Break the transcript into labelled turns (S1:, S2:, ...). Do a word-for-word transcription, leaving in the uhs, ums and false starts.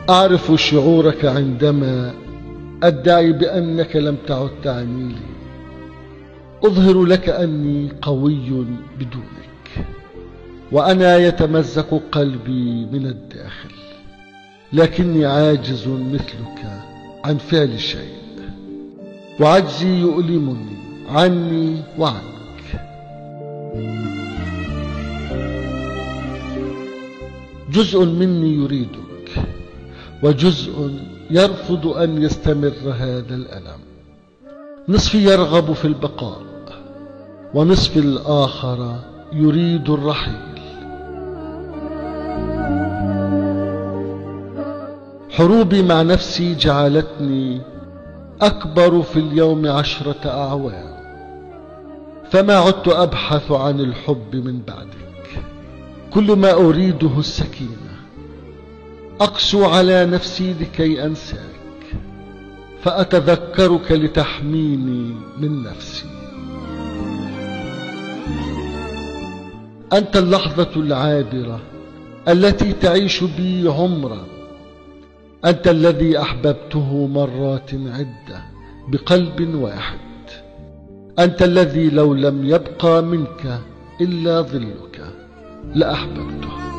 S1: أعرف شعورك عندما أدعي بأنك لم تعد تعني لي. أظهر لك أني قوي بدونك، وأنا يتمزق قلبي من الداخل، لكني عاجز مثلك عن فعل شيء، وعجزي يؤلمني عني وعنك. جزء مني يريدك، وجزء يرفض أن يستمر هذا الألم. نصفي يرغب في البقاء، ونصفي الآخر يريد الرحيل. حروبي مع نفسي جعلتني أكبر في اليوم عشرة أعوام، فما عدت أبحث عن الحب من بعدك. كل ما أريده السكينة. أقسو على نفسي لكي أنساك، فأتذكرك لتحميني من نفسي. أنت اللحظة العابرة التي تعيش بي عمرا. أنت الذي أحببته مرات عدة بقلب واحد. أنت الذي لو لم يبقى منك إلا ظلك لأحببته.